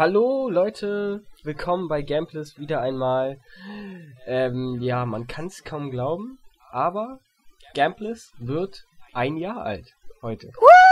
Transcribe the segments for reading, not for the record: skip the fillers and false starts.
Hallo Leute, willkommen bei Gameplay wieder einmal. Ja, man kann es kaum glauben, aber Gameplay wird ein Jahr alt heute.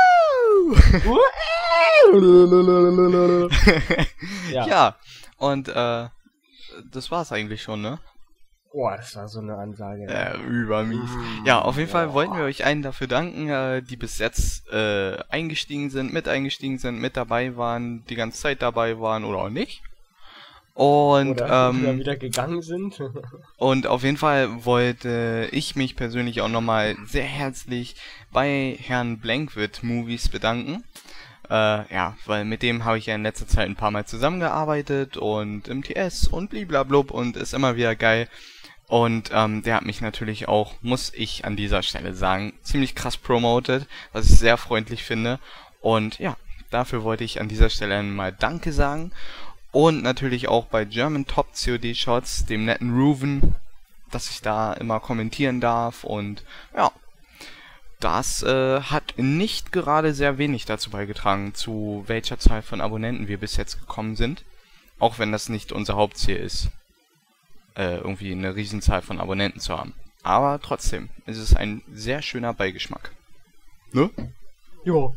Ja. Ja, und das war's eigentlich schon, ne? Boah, das war so eine Ansage. Übermies. Ja, auf jeden Fall wollten wir euch allen dafür danken, die bis jetzt eingestiegen sind, mit dabei waren, die ganze Zeit dabei waren oder auch nicht. Und Oder wieder gegangen sind. und auf jeden Fall wollte ich mich persönlich auch nochmal sehr herzlich bei Herrn Blankwit Movies bedanken. Ja, weil mit dem habe ich ja in letzter Zeit ein paar Mal zusammengearbeitet und im TS und bliblablub und ist immer wieder geil. Und der hat mich natürlich auch, muss ich an dieser Stelle sagen, ziemlich krass promoted, was ich sehr freundlich finde. Und ja, dafür wollte ich an dieser Stelle einmal Danke sagen. Und natürlich auch bei German Top COD Shots, dem netten Ruven, dass ich da immer kommentieren darf. Und ja, das hat nicht gerade sehr wenig dazu beigetragen, zu welcher Zahl von Abonnenten wir bis jetzt gekommen sind. Auch wenn das nicht unser Hauptziel ist, irgendwie eine Riesenzahl von Abonnenten zu haben. Aber trotzdem, es ist ein sehr schöner Beigeschmack. Ne? Jo.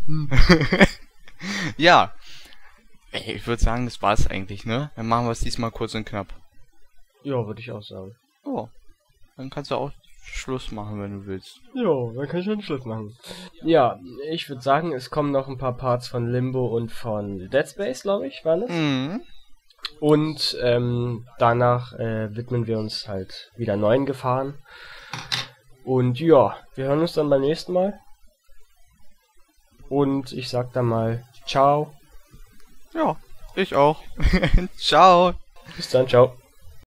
Ja. Ey, ich würde sagen, das war's eigentlich, ne? Dann machen wir es diesmal kurz und knapp. Ja, würde ich auch sagen. Oh. Dann kannst du auch Schluss machen, wenn du willst. Jo, dann kann ich schon Schluss machen. Ja, ich würde sagen, es kommen noch ein paar Parts von Limbo und von Dead Space, glaube ich, waren es. Mhm. Und danach widmen wir uns halt wieder neuen Gefahren. Und ja, wir hören uns dann beim nächsten Mal. Und ich sag dann mal ciao. Ja, ich auch. Ciao. Bis dann, ciao.